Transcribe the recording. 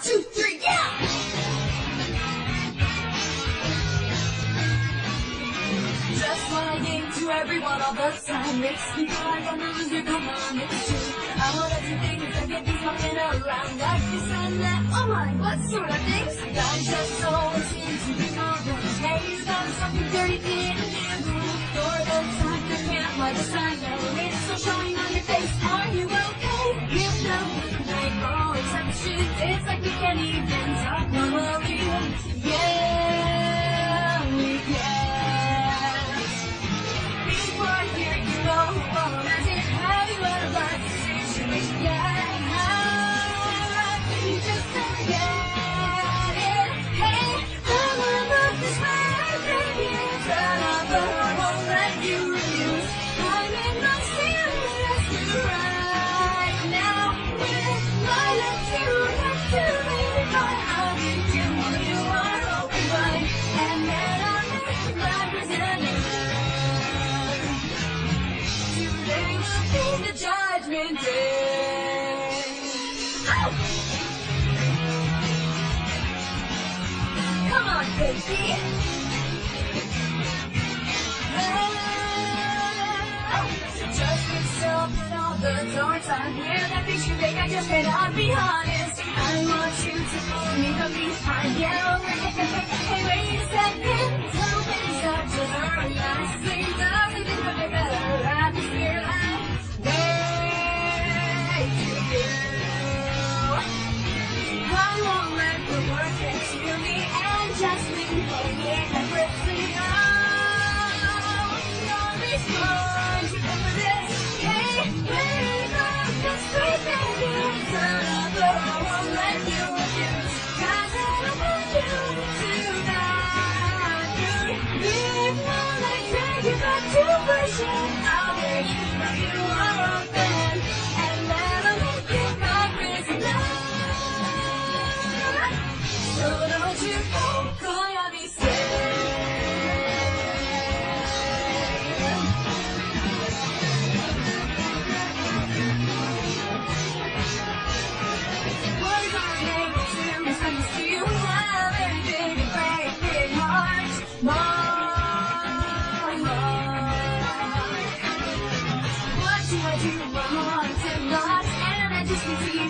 2, 3, yeah! Just lying to everyone all the time makes me feel like I'm a loser. Come on, it's true. I wanna do things and get things walking around like this and that. Oh my, what sort of things? Guys just always seem to be on the hey, you got something dirty in you. You're the type that can't hide the sign. It's still showing on your face. Are you okay? You know, like always have to shoot. It's like we can't even talk normally. Yeah, we can. Before I hear you know who I'm imagining. Have you ever liked the situation? Yeah, you just don't get it. Hey, I'm about this way, baby. Turn up, but I won't let you refuse. I'm in my serious right now. With my lips, you have to leave. But I'll give you all you are open wide. And then I'll make my presenter. Today will be the judgment day. Oh! Come on, baby. So just yourself and all the doors on here. That picture fake, I just cannot be honest. I want you to pull me from behind. Yeah, hey, wait a second. Tell me stop to hurry. Honestly, doesn't it look better? I just feel like way to you. I won't let the words get to me and just leave everything out. Don't respond to this. Hey, wake up, just breathe baby. Turn up, but I won't let you refuse. 'Cause I don't want you to die. If not, I drag you back to pushing. I'll make you know you are open. And then I'll make you my prisoner. So don't you go, gonna be safe. Words aren't able to explain this to you. I'm very big and brave, big heart, my heart. What do I do? My heart and lost, and I just need to